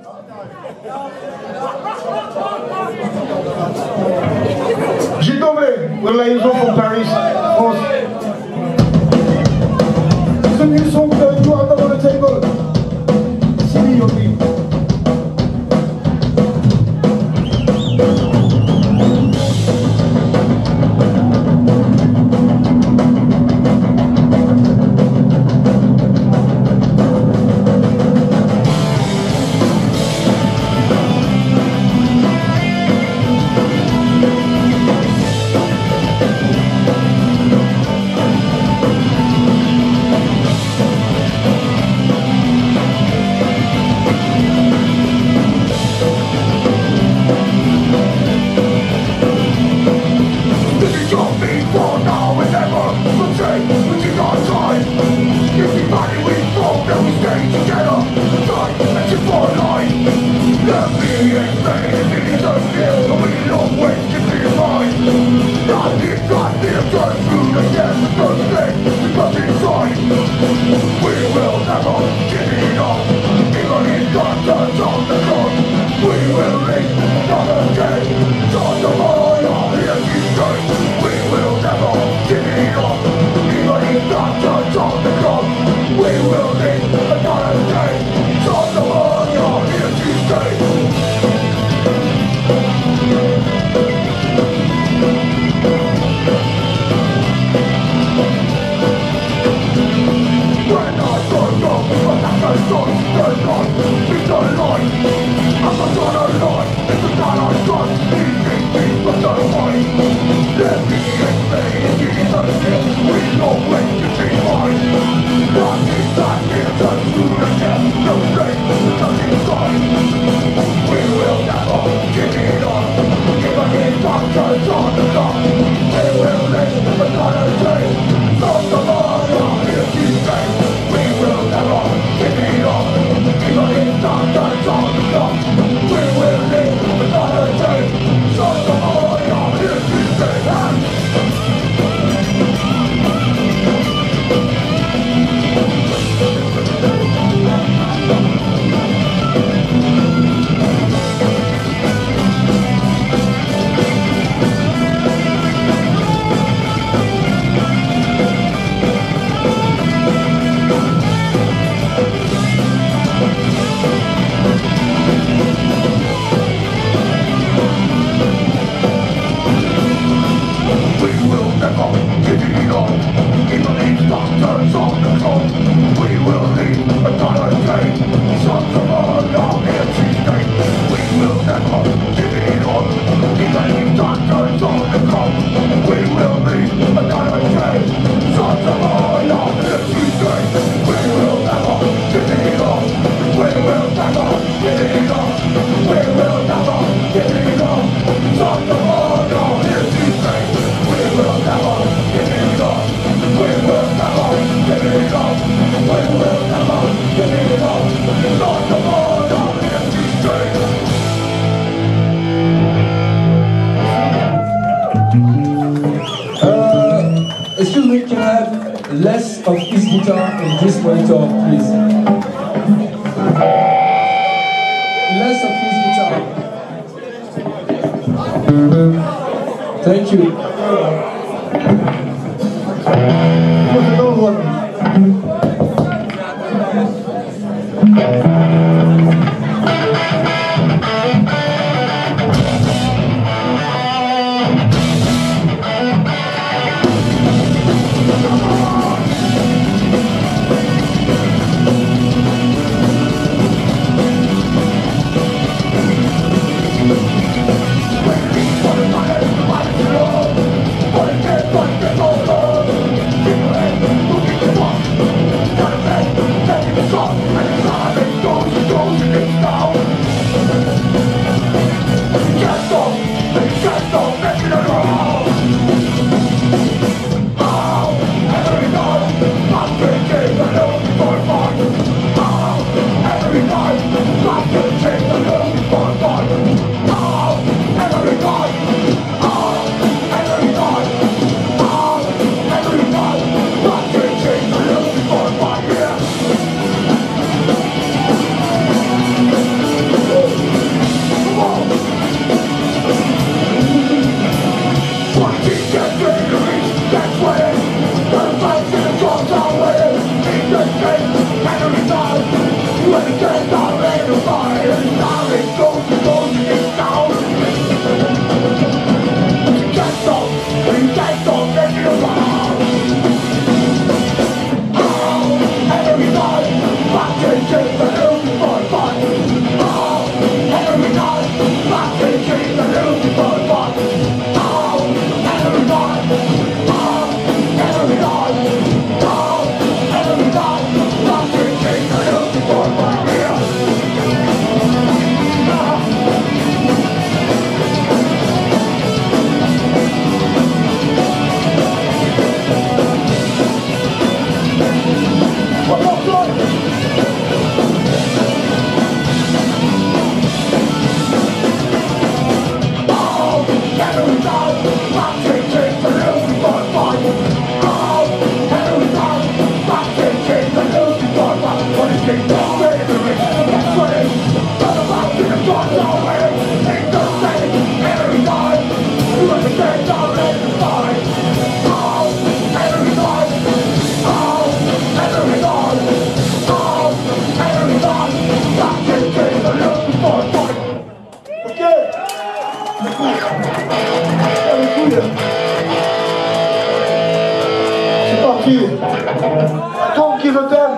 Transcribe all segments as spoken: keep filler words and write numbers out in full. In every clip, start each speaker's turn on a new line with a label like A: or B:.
A: J'ai nommé le liaison from Paris, France. It's a new song that you have on the table. C D on me.
B: Excuse me, can I have less of his guitar in this monitor, please? Less of his guitar. Thank you.
A: Allez, couille. C'est parti. Tom qui le t'aime.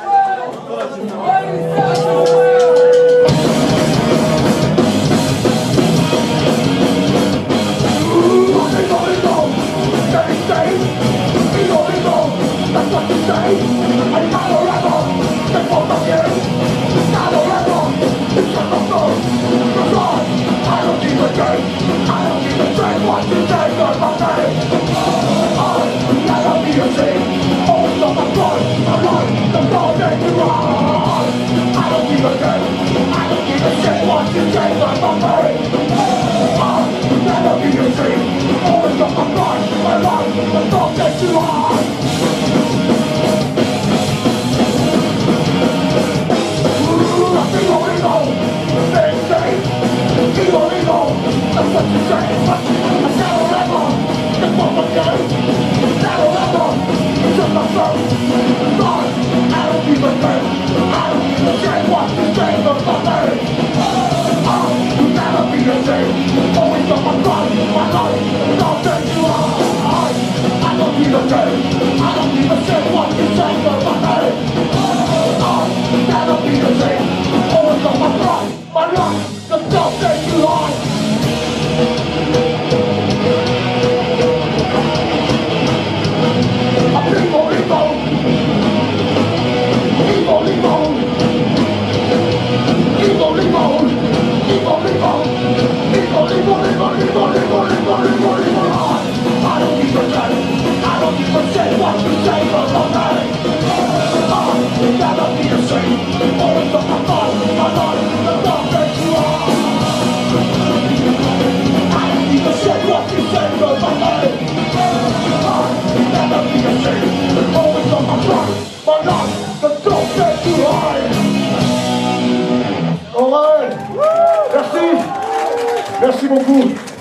A: Merci beaucoup.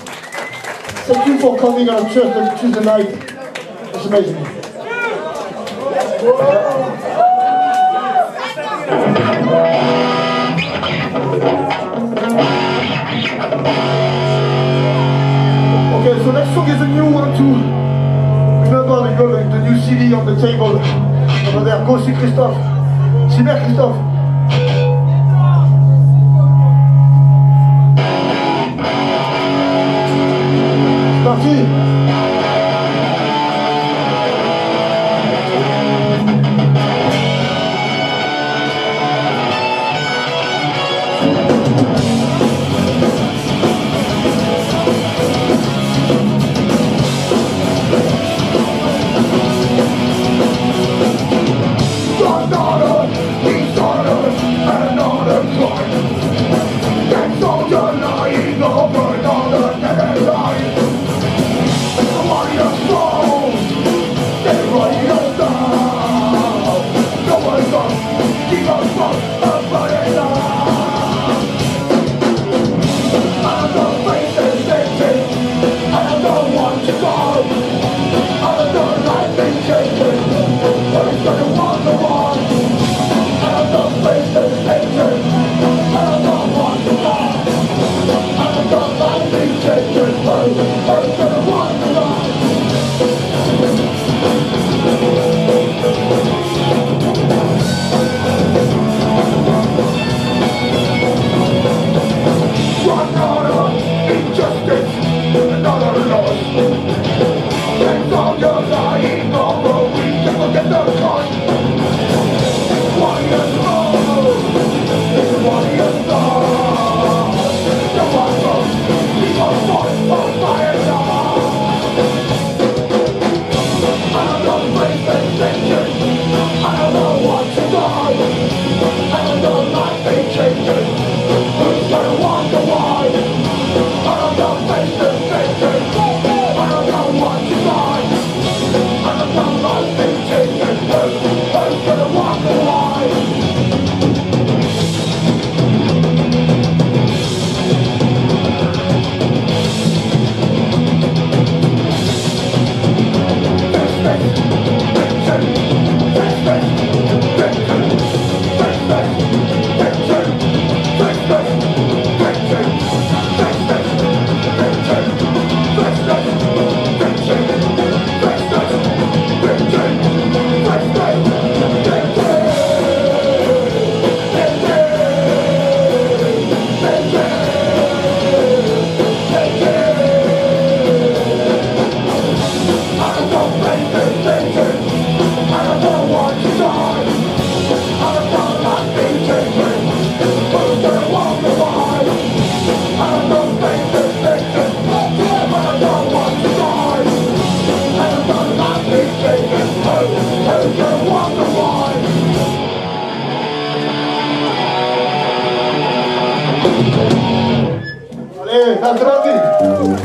A: Thank you for coming on church on Tuesday night. It's amazing. Okay, so next song is a new one too. Remember, we got the new C D on the table over there. Go see Christophe. See there, Christophe. Parti. Son of a, he's son of Allez, that's right.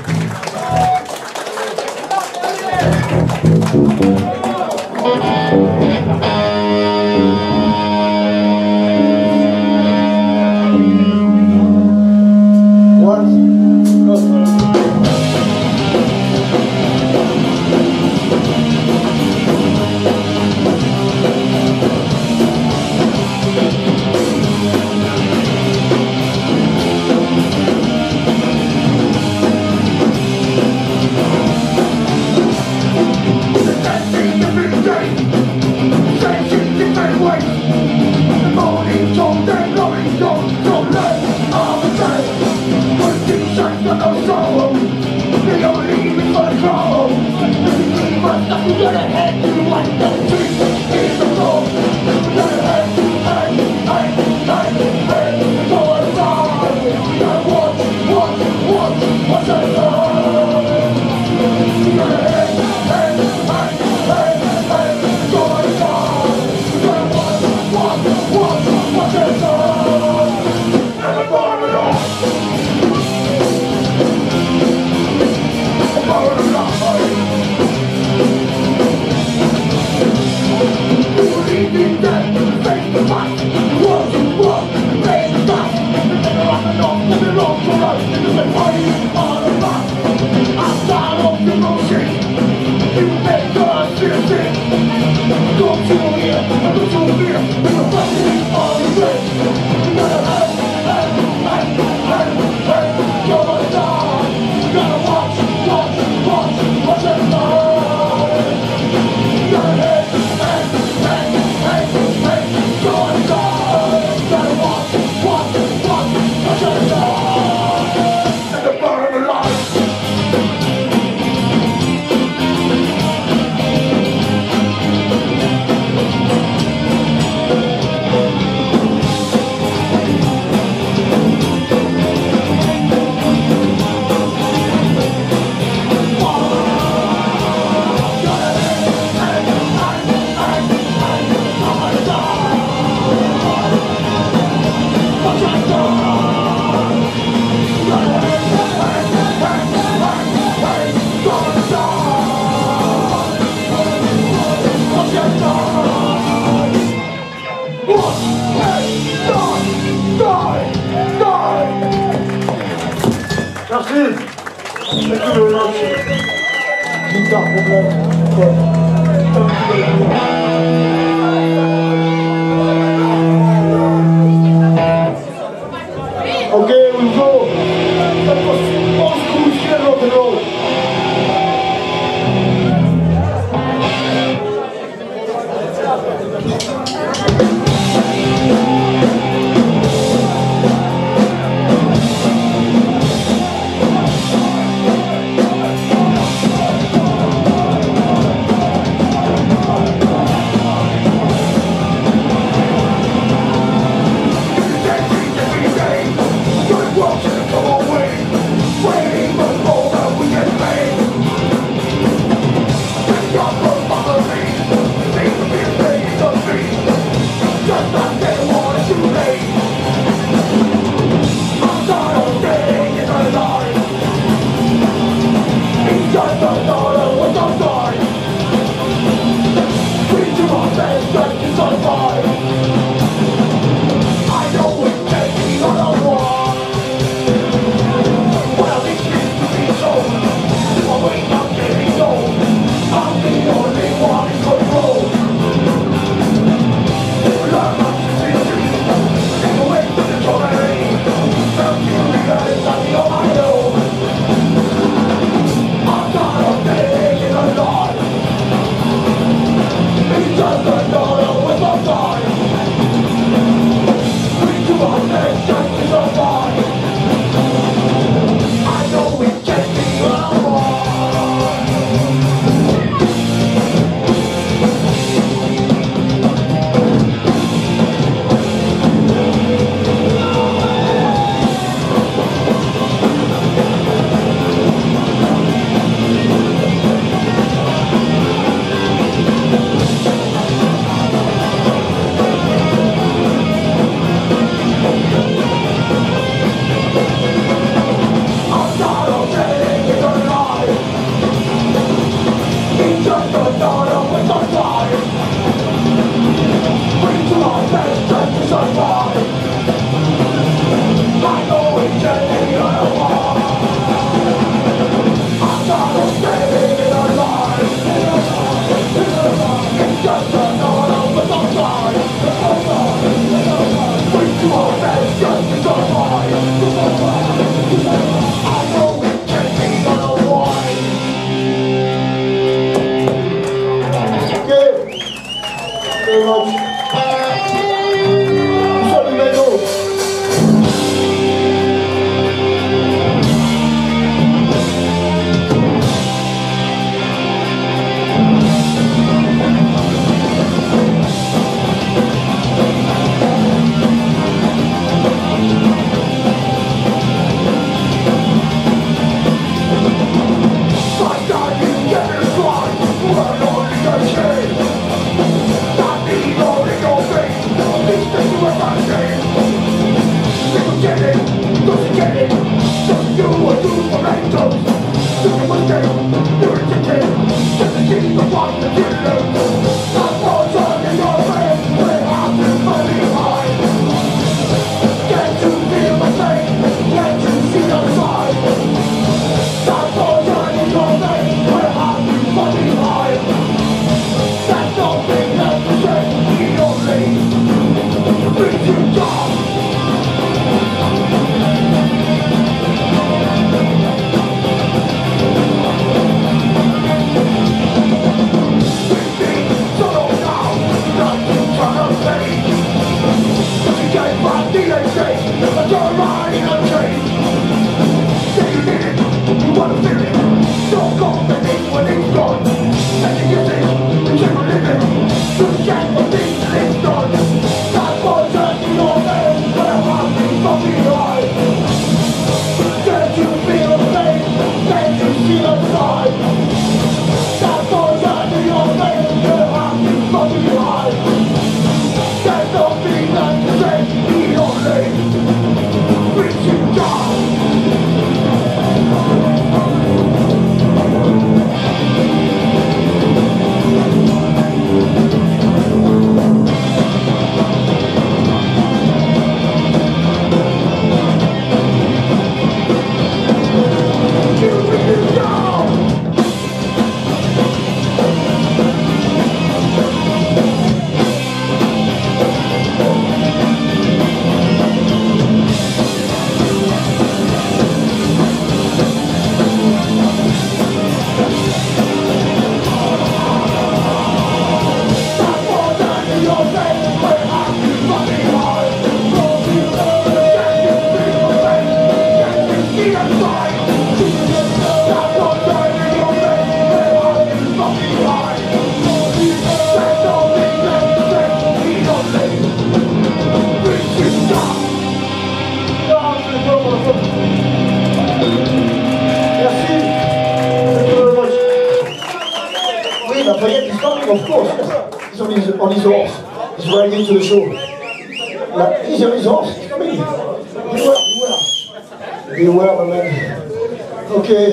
A: Merci. Thank you very much. Guitar problème. Okay, we go. That was old school shit rock and roll. Every day, Of course, he's on his, on his horse. He's riding into the show. Like, he's on his horse. He's coming. Beware, beware. Beware, my man. Okay.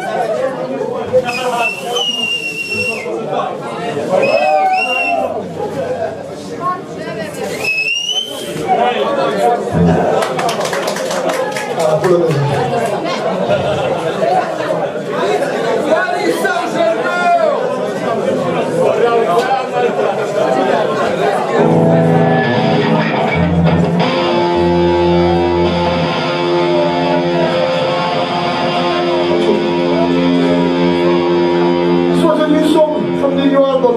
A: Ah, pour le This was a new song from the new album.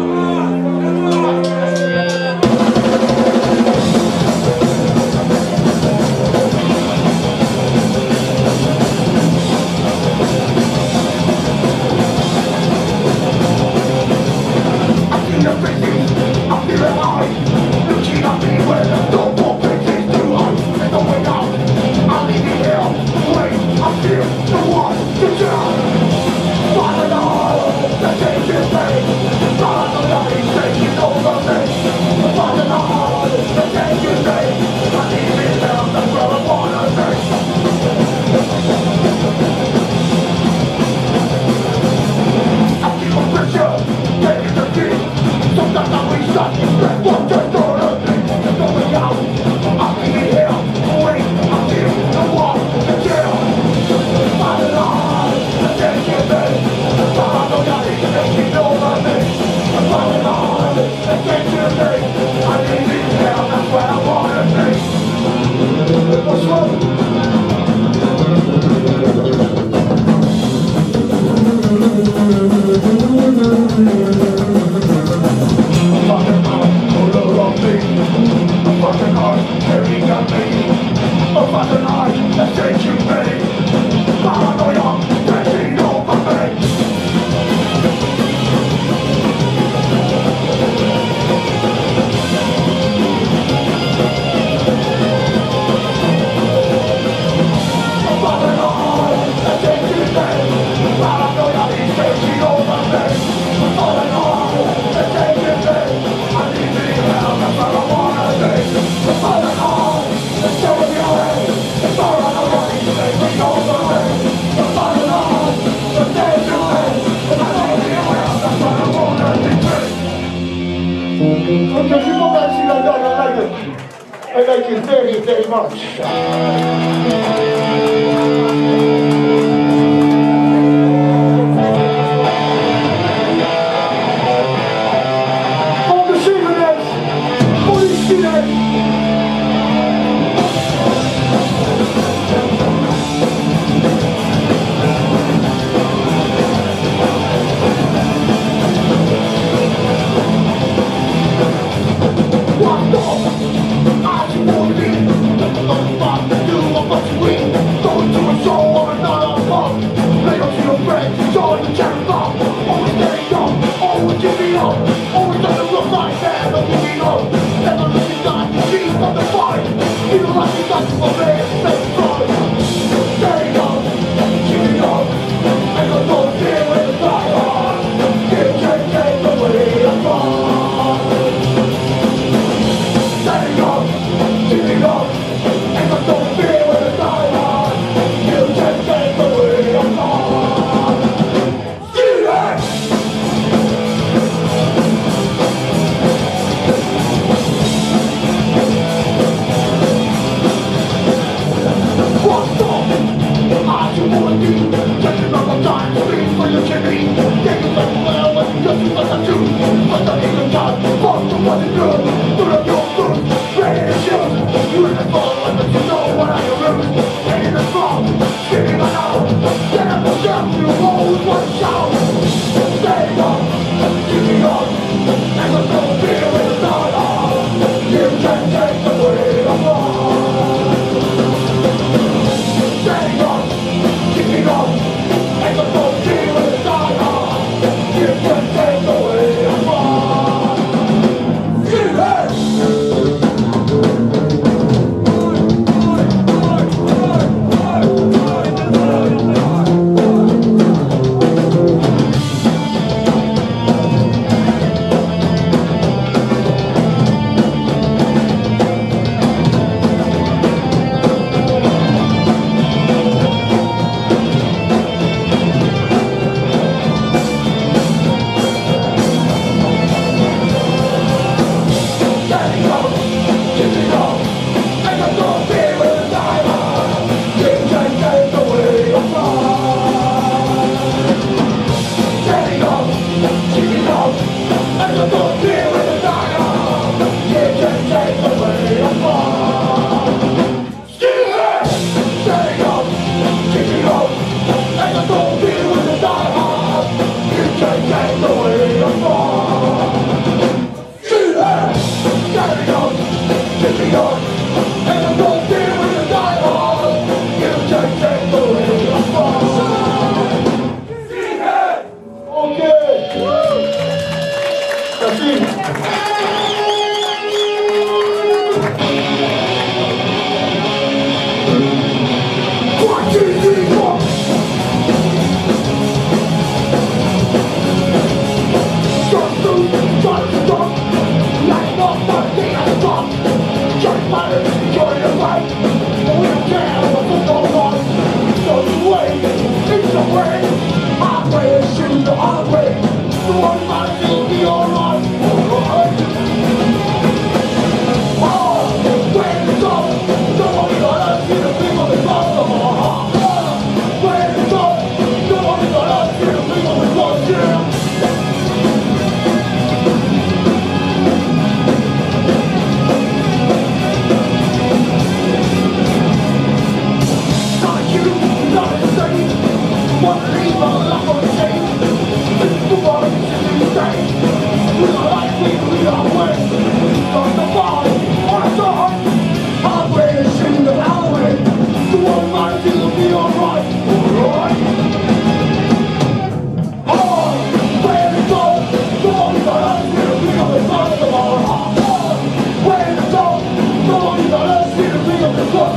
A: Okay, people dancing like that, I like it. I like it very, very much. All the cigarettes, all the cigarettes.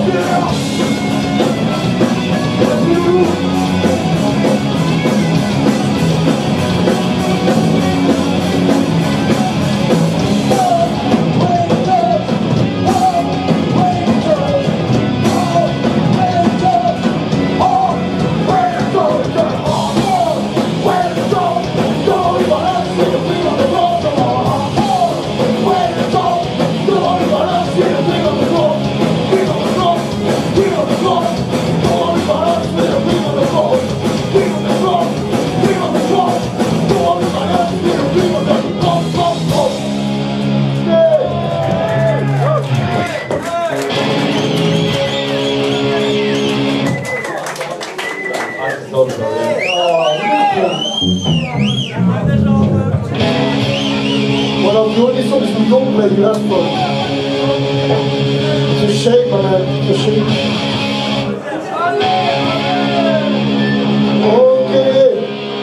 A: Well, I'm doing this song is from Gold Lady, that's fun. It's a shame, my man, it's a shame. Okay.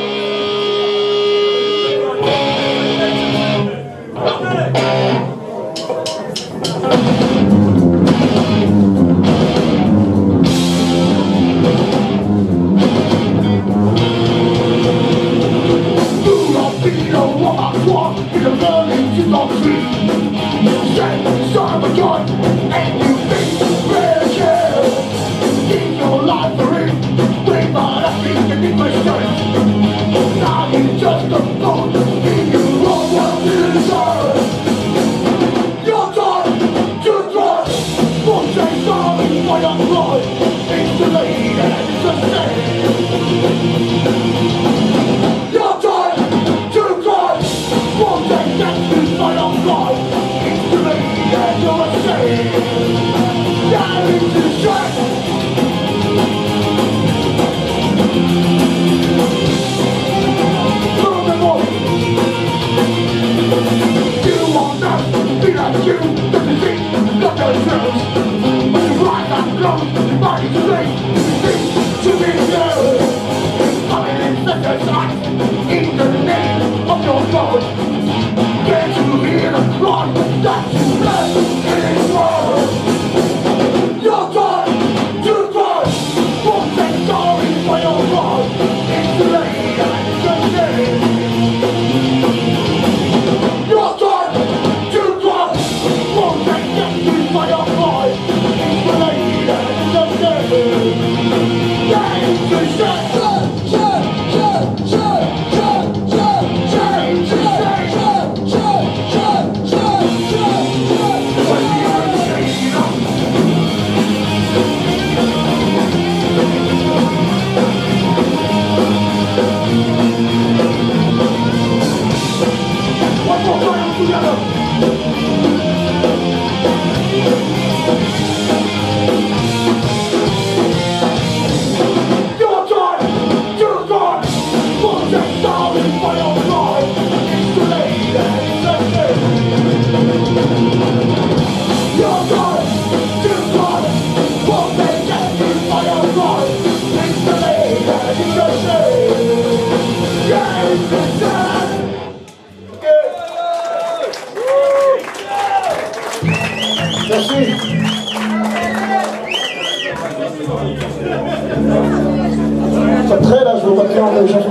A: Ça traîne là, je veux pas te faire en chansons.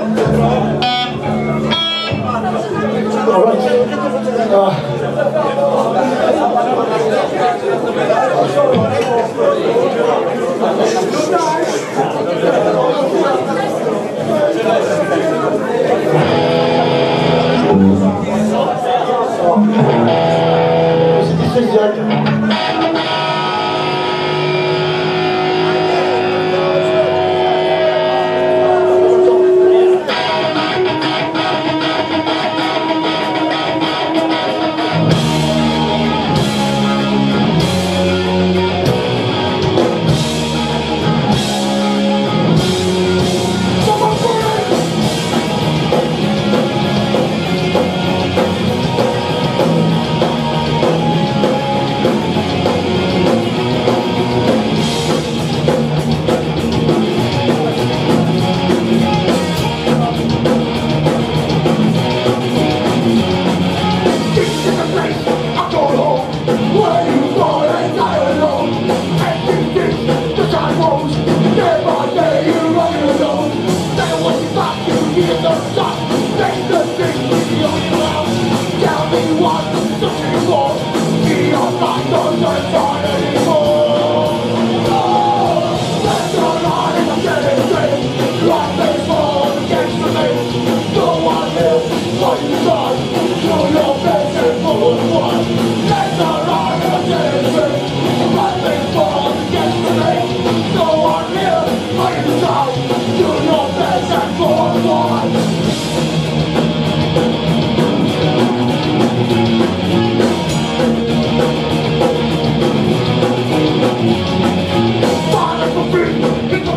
A: Alright. Ah. C'est direct.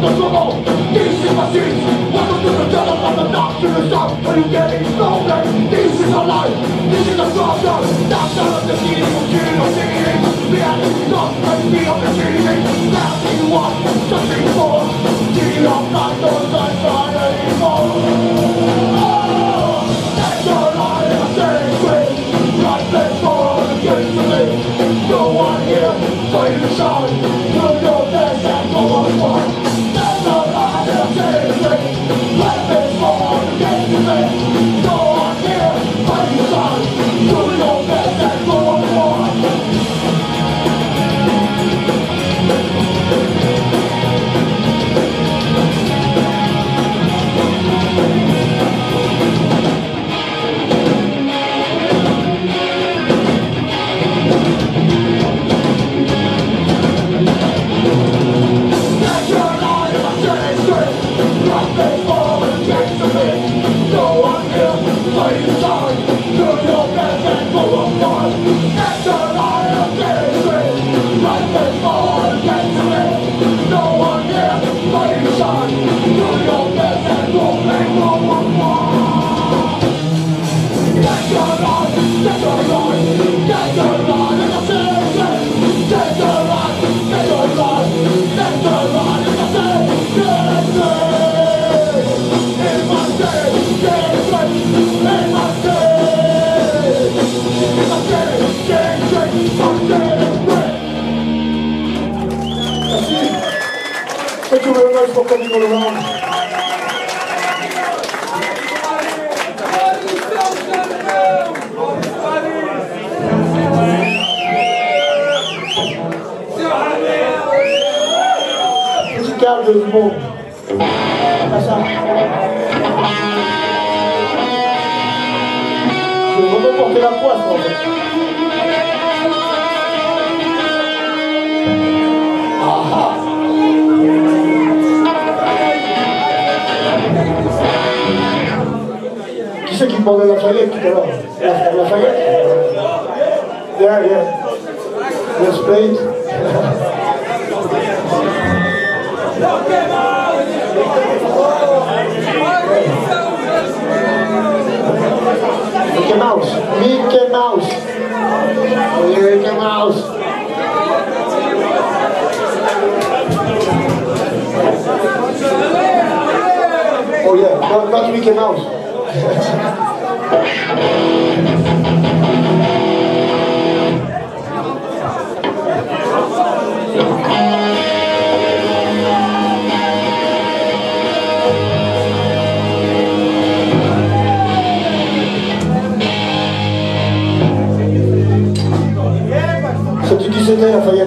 A: the trouble. This is my sins. Welcome to the devil from the dark to the south. When you get it stolen, this is our life. This is a struggle. That's out of the city. We're killing or singing. Reality is not and we are the feeling. Now you want something more. Giving up not those that try anymore. Oh, that's your life. I'm saying great. Right place for the gates to live. No one here for you to shine. Do your best and go on one. That's your life. I'm saying great. Right place for the gates to live. No one here for you to shine. Do your best and go on one. Thank you very much for coming all around. Musical de monde. Pas ça. Je vais vraiment porter la poisse en fait. Qui c'est qui demandait la Lafayette tout à l'heure? La Lafayette? Yeah, yeah. Let's play it. Mickey Mouse. Mickey Mouse. Mickey Mouse. Oh yeah, not, not Mickey Mouse. C'est du dix-sept ans, Lafayette.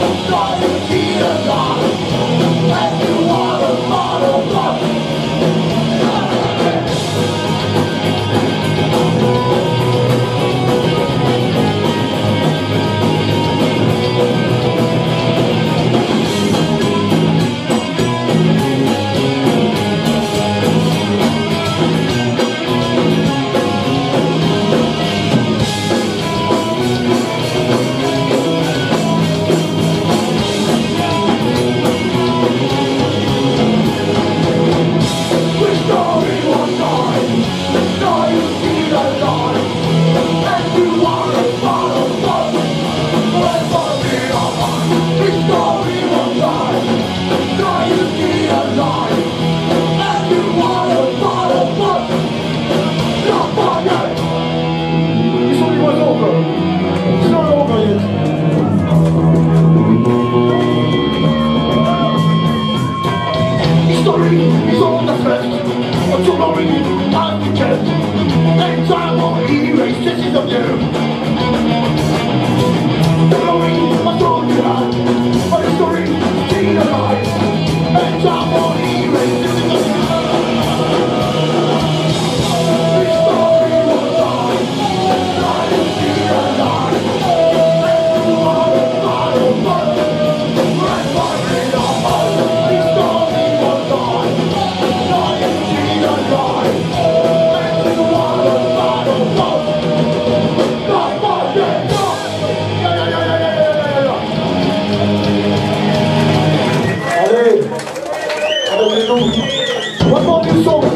A: Thank you. history is all that's left of glory and contempt. Next time won't erase traces of you. The glory I told you had, but the story is still alive. Next time won't erase traces of you. This story will die, life is still alive. Let's do all the final work. Let's find it all. This story will die, life is still alive. Let's do all the final work. Let's find it all. Yeah, yeah, yeah, yeah, yeah, yeah, yeah. Allez, avec nous, one more new song.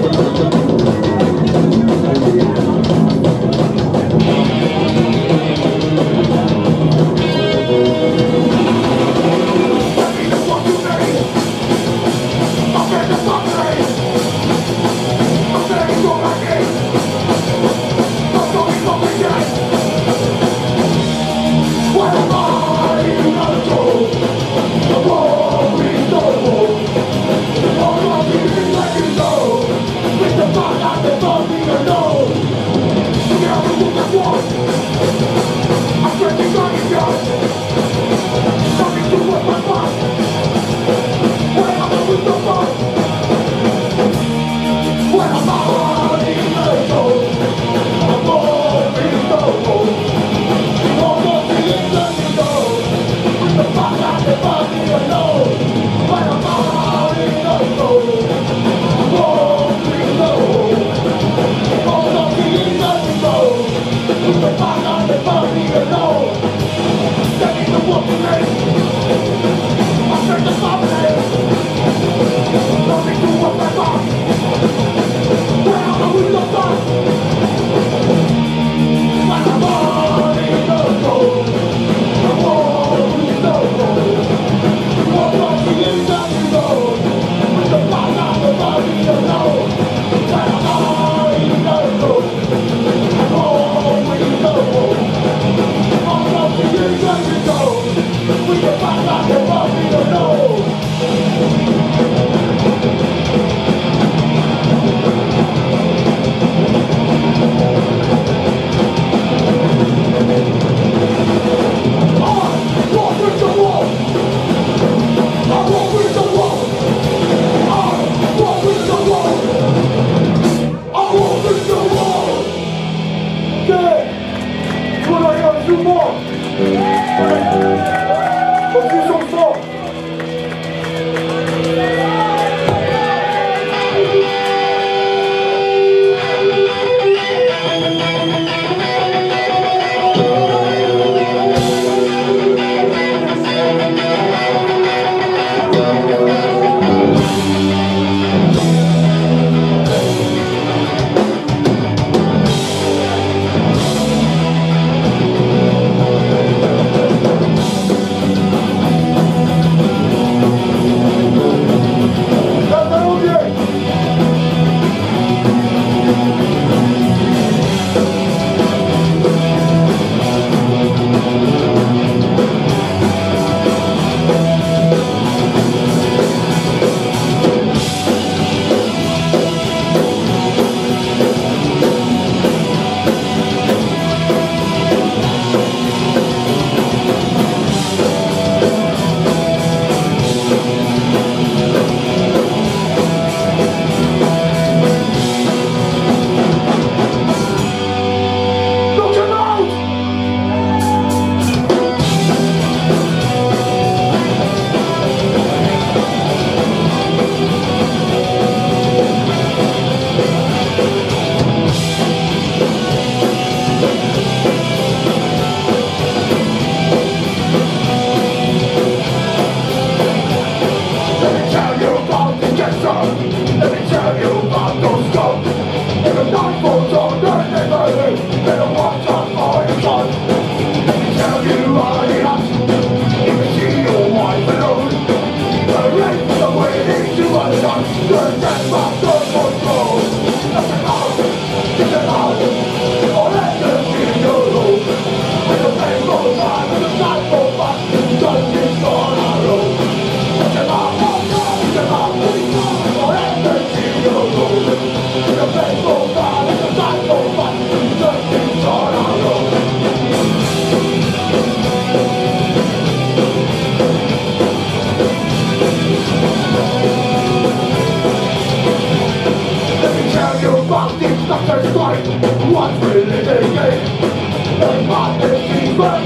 A: Don't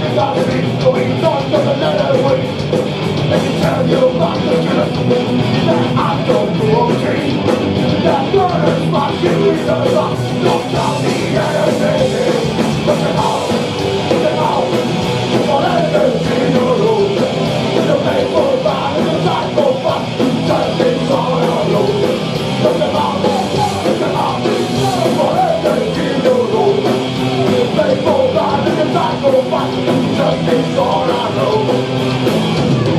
A: got to be going on, doesn't let it wait. Let me tell you about the truth that I don't do okay. That murder's my shit, don't tell me anything. Look at all, look at all, all everything in your room. The paper bag and the psycho fuck, just things on our road. Look at all, look at all, all everything in your room. The paper bag and the psycho fuck, just things on our road.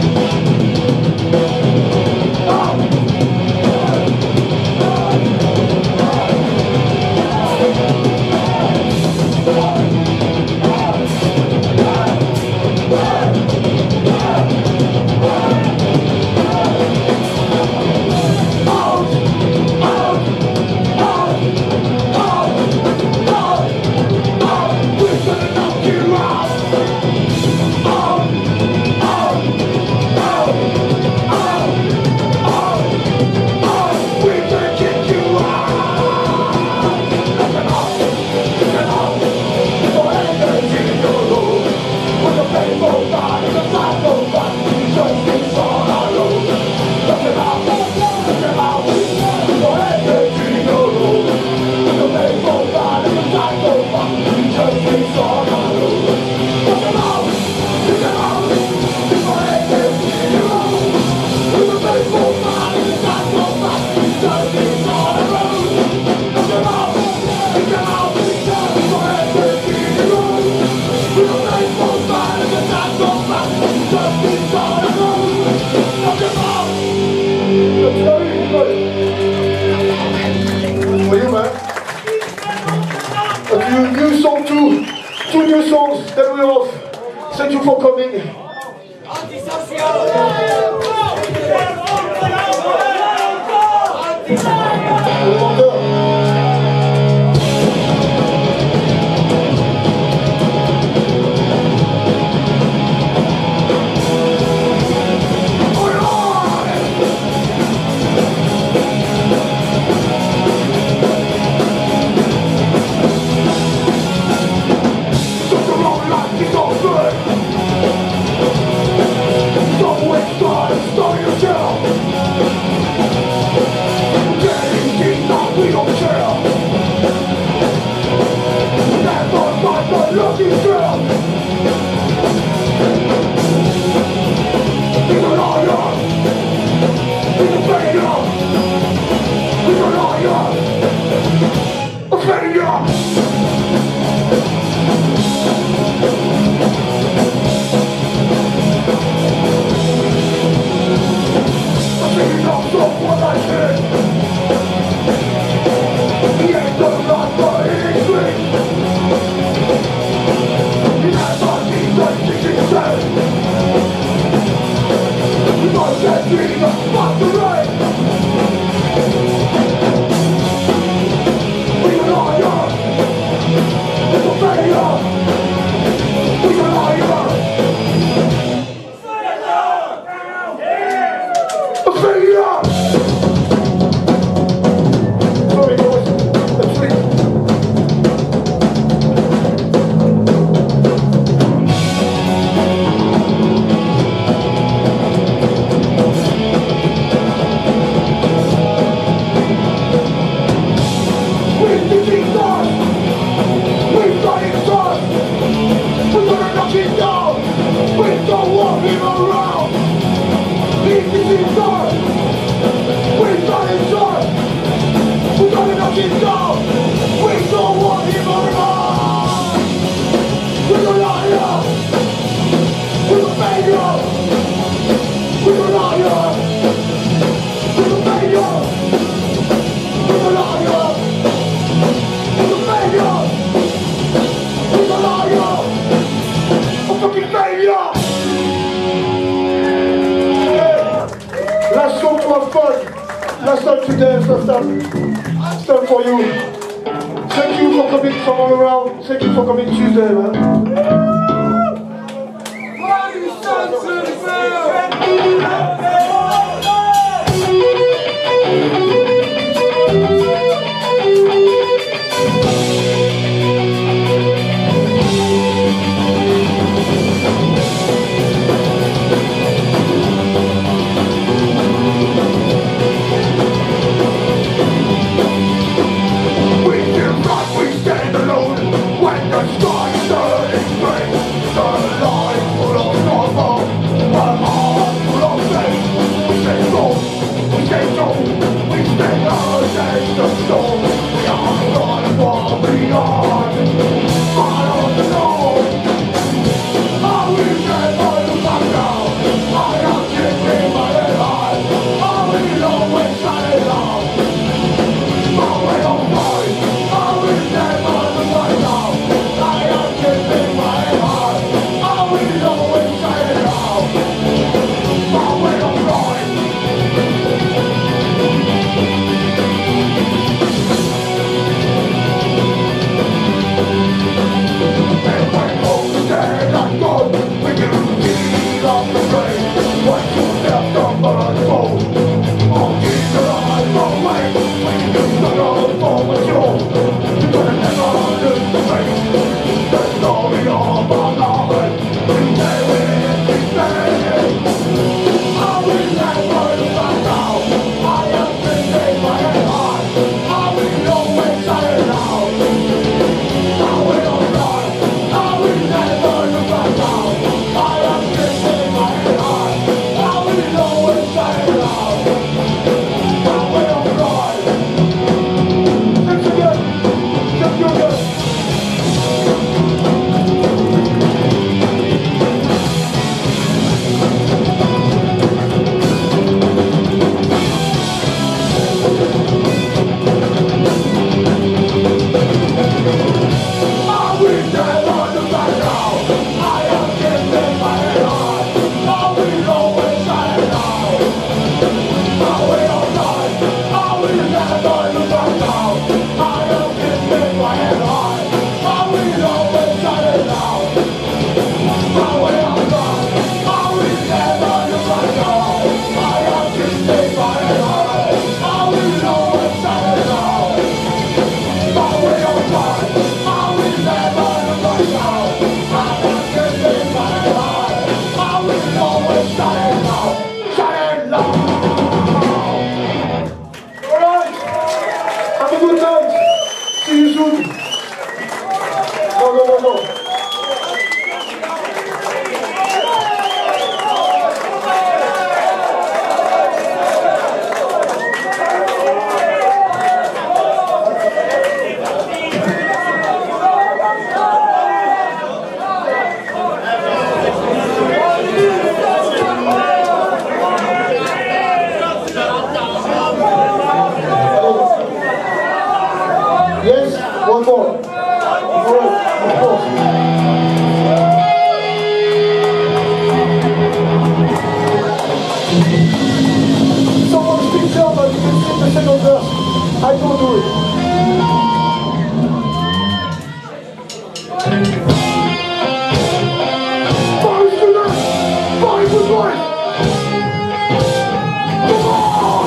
A: Two new songs that we have. Thank you for coming. Last time to dance, last time, it's time for you. Thank you for coming from all around. Thank you for coming Tuesday, man. One more. Of course. Someone speaks up and you can sing the second verse. I don't do it. Boys to left! Boys to right! Come on!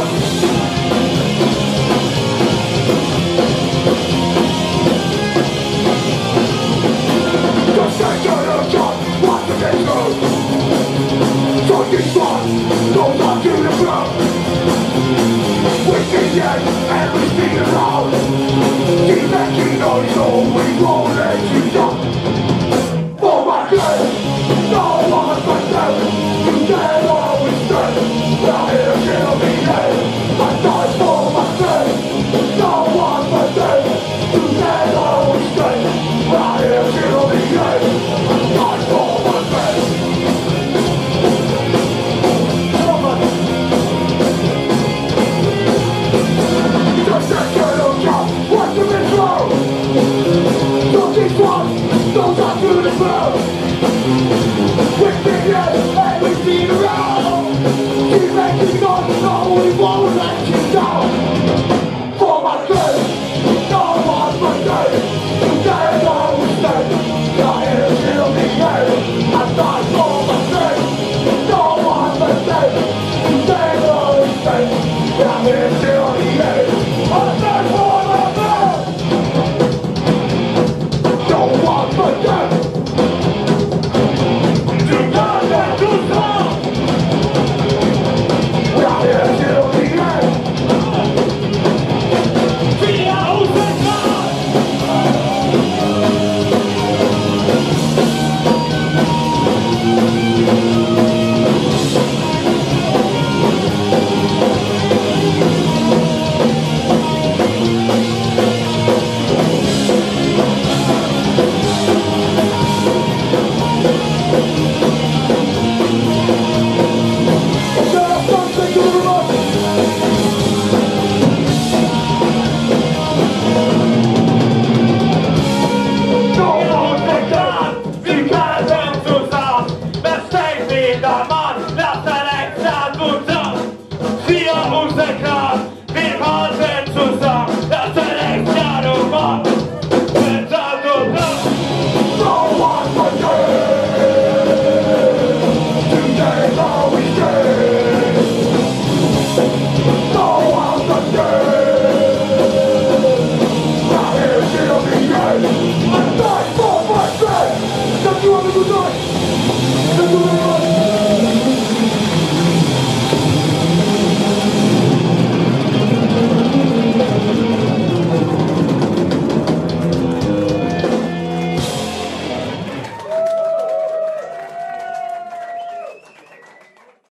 A: Talking fun, no one to the ground. We see it and we see it out. Keep making noise so we won't let you down. For my friend, no one but them. You can always stand. We're here till the end. I die for my friend. No one but them. You can always stand. We're here till the end. I die for my friend. Don't talk to the crowd. We're bigger and we've been around. Keep making noise, no, we won't let you down. For my friend, no one but them. You can't always stand. You're here till the end. I die for my friend. No one but them. You can't always stand. You're here till the end. I die for